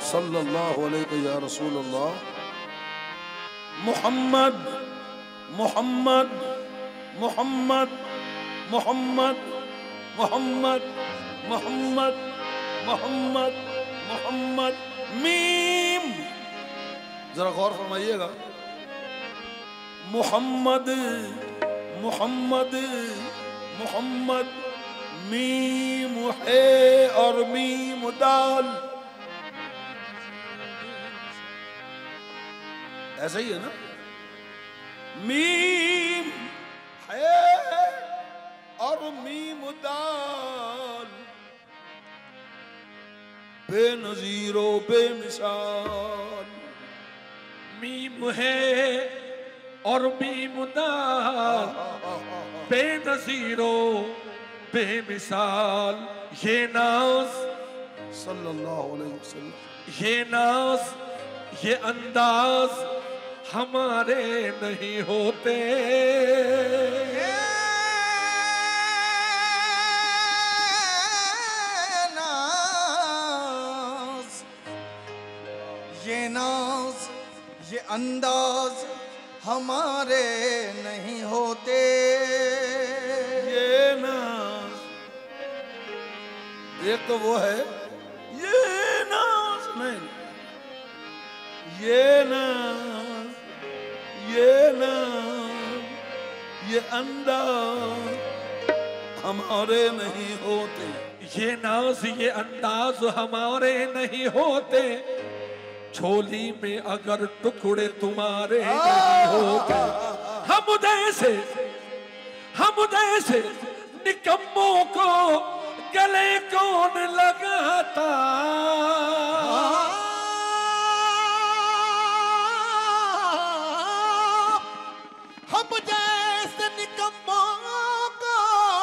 सल्लल्लाहु अलैहि या रसूल अल्लाह। मोहम्मद मोहम्मद मोहम्मद मोहम्मद मोहम्मद मोहम्मद मोहम्मद मोहम्मद। मीम, जरा गौर फरमाइएगा। मोहम्मद मोहम्मद मोहम्मद, मीम है और मीम दाल, ऐसा ही है ना। मीम है और मीम दाल, बेनजीरो बेमिसाल। मीम है और मीम दाल, बेनजीरो बेमिसाल। ये नाज सल्लल्लाहु अलैहि वसल्लम, ये नाज ये अंदाज हमारे नहीं होते। ये नाज ये अंदाज हमारे नहीं होते। ये नाज, एक तो वो है ये नाज, नहीं ये नाज ये नाज ये अंदाज हमारे नहीं होते। ये नाज ये अंदाज हमारे नहीं होते। झोली में अगर टुकड़े तुम्हारे नहीं होते। हम जैसे निकम्मों को गले कौन लगाता। हम जैसे निकम्मों को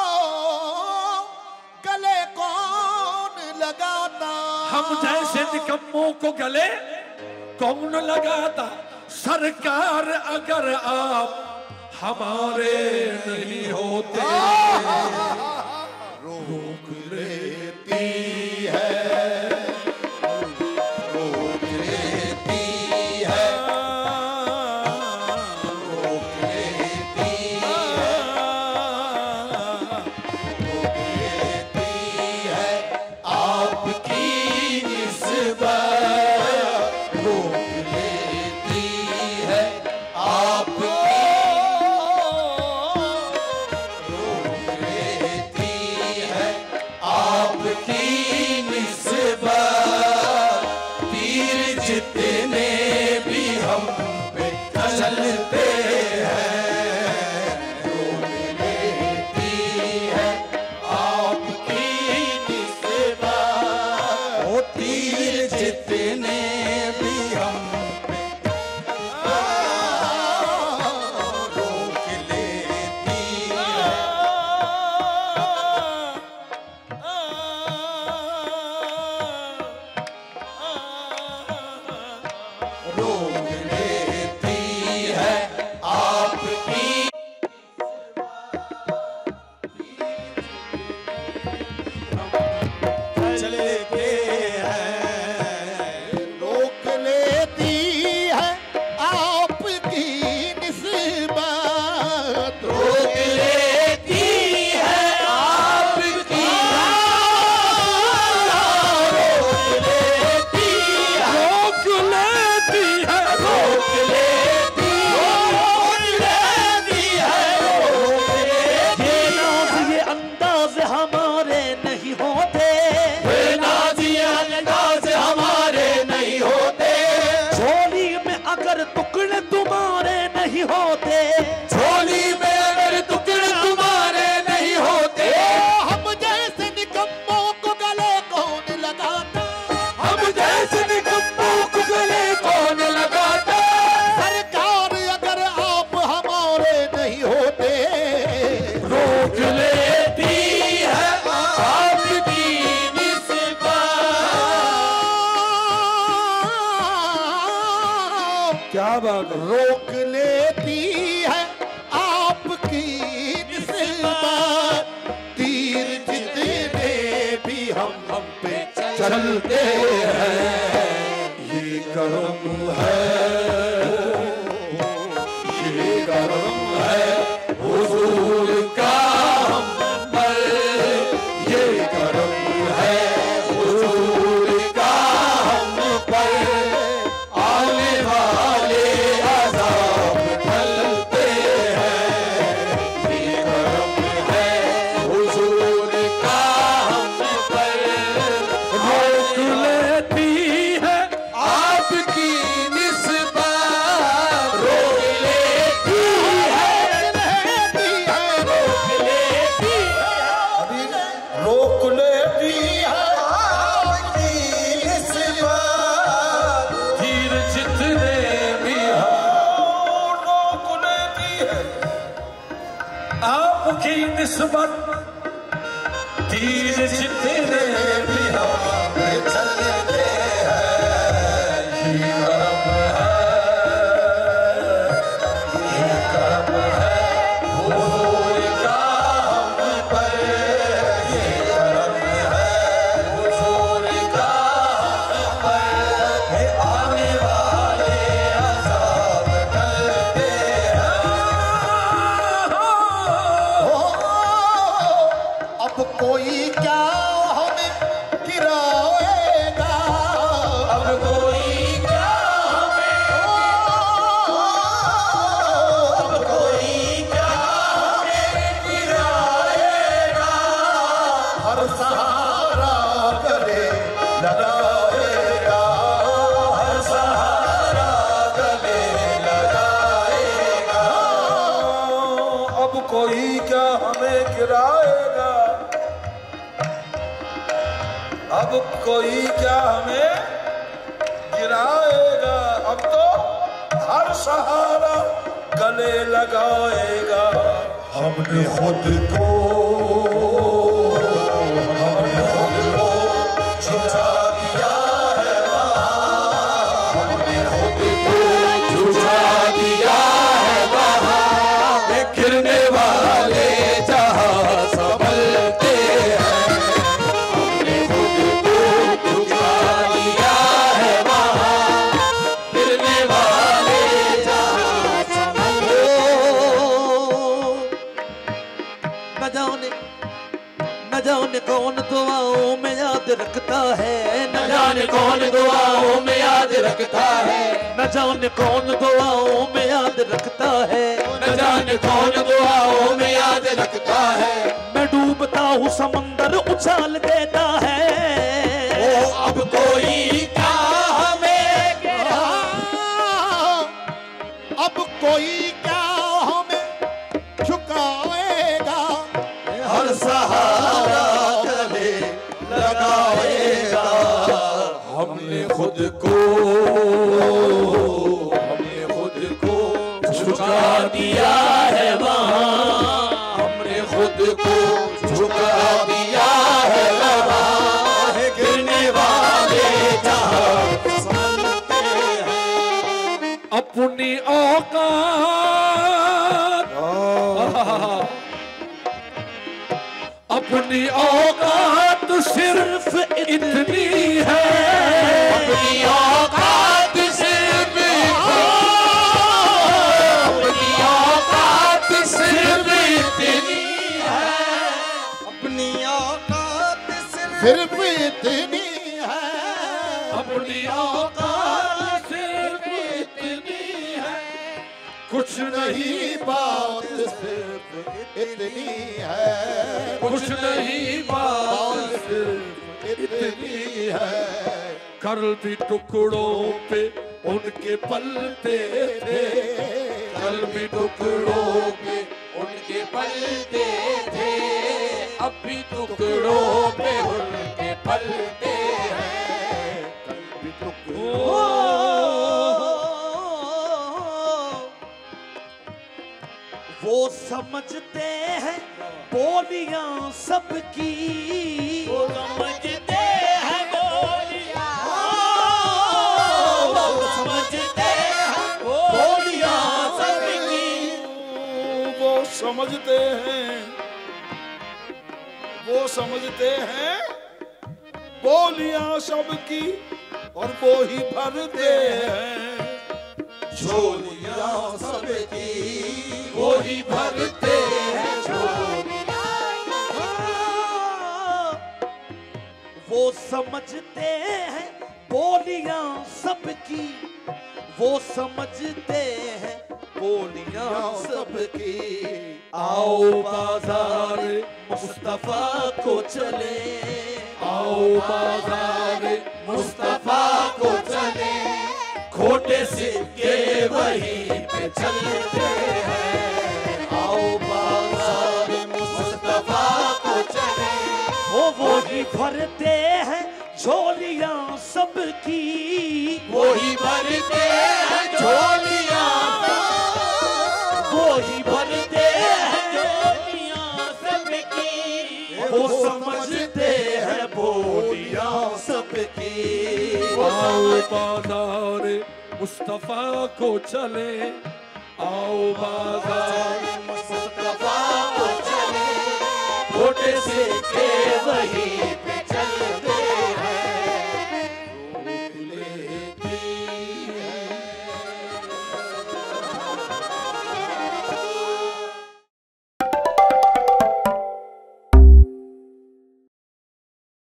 गले कौन लगाता। हम जैसे निकम्मों को गले कौन लगाता। सरकार अगर आप हमारे नहीं होते। रोक लेती है, रोक लेती है, रोक लेती है, रोक लेती है आपकी निस्बत। रोक लेती है आपकी, रोक लेती है आपकी निस्बत। तीर जितने भी हम पे चलते हैं, रोक लेती है आपकी निस्बत। वो तीर जितने भी हम पे रोक लेती है। रोक लेती है आपकी। चले के हैं, रोक लेती है आपकी निस्बत। रोक लेती है आपकी, रोक लेती है, रोक लेती है, रोक लेती है, रोक लेती ये नाज ये अंदाज हमारे नहीं होते। है। नाज ये अंदाज हमारे नहीं होते। झोली में अगर टुकड़े तुम्हारे नहीं होते। झोली में अगर टुकड़े तुम्हारे नहीं होते। हम जैसे निकम्मों को गले कौन लगाता। हम जैसे निकम्मों को गले कौन लगाता। सरकार अगर आप हमारे नहीं होते। रोक लेती है आपकी निस्बत। क्या बात है। रोक लेती है आपकी निस्बत। तीर जितने भी हम पे चलते हैं, करम है, ये करम है हुजूर का हम पर, ये करम है हुजूर का हम पर, आने वाले अज़ाब टलते हैं, ये करम है हुजूर का हम पर। रोक लेती है आपकी निस्बत, रोक लेती है, रोक लेती अभी रोक लेती है आपकी निस्बत, तीर जितने भी रोक लेती है आपकी निस्बत, तीर जितने भी चलते हैं, ये करम है, ये करम है हुजूर का हम पर, ये करम है हुजूर का हम पर, ये आने वाले अज़ाब टलते हैं। अब कोई क्या हमें गिराएगा, अब कोई क्या हमें, अब कोई क्या हमें गिराएगा, हर सहारा गले लगाएगा, हर सहारा गले लगाएगा। अब कोई क्या हमें गिराएगा, अब कोई क्या हमें गिराएगा, अब तो हर सहारा गले लगाएगा। हमने खुद को झुका दिया है वहाँ, हमने खुद को झुका दिया है वहाँ, गिरने वाले जहाँ संभलते हैं, हमने खुद को झुका दिया है वहाँ, गिरने वाले जहाँ संभलते हैं। न जाने कौन दुआओं में याद रखता है, न जाने कौन दुआओं में याद रखता है, न जाने कौन दुआओं में याद रखता है, न जाने कौन दुआओं में याद रखता है। मैं डूबता हूँ समंदर उछाल देता है, ओ अब कोई क्या हमें अब कोई क्या हमें झुकाएगा, हर सहारा गले लगाएगा। हमने खुद को झुका दिया है वहाँ, हमने खुद को झुका दिया है वहाँ, गिरने वाले जहाँ संभलते हैं। अपनी औकात, अपनी औकात सिर्फ इतनी है, अपनी औकात सिर्फ, अपनी औकात सिर्फ इतनी है, अपनी औकात सिर्फ इतनी है, अपनी औकात सिर्फ इतनी है, कुछ नहीं बात सिर्फ इतनी है, कुछ नहीं बात सिर्फ इतनी है। कर भी टुकड़ों पे उनके पलते थे, कर भी टुकड़ों पे उनके पलते थे, अब भी टुकड़ों पे उनके पलते हैं। कल भी टुकड़ों, वो समझते हैं बोलियां सबकी, वो समझते हैं बोलियां, वो समझते हैं बोलियां सबकी, वो समझते हैं, वो समझते हैं बोलियां सबकी, और वो ही भरते हैं झोलियां सबकी, वो ही भरते हैं झोलियां। वो समझते हैं बोलियां सबकी, वो समझते हैं बोलियां सबकी। आओ बाजार मुस्तफा को चले, आओ बाजार मुस्तफा को चले, खोटे सिक्के वहीं पे चलते हैं। आओ बाजार मुस्तफा को चले, वो ही भरते हैं झोलियां सबकी, वो ही भरते हैं झोलियां, वो ही भरते हैं झोलियां सबकी। वो समझते हैं बोलियां सबकी। आओ बाजार मुस्तफा को चले, आओ बाजार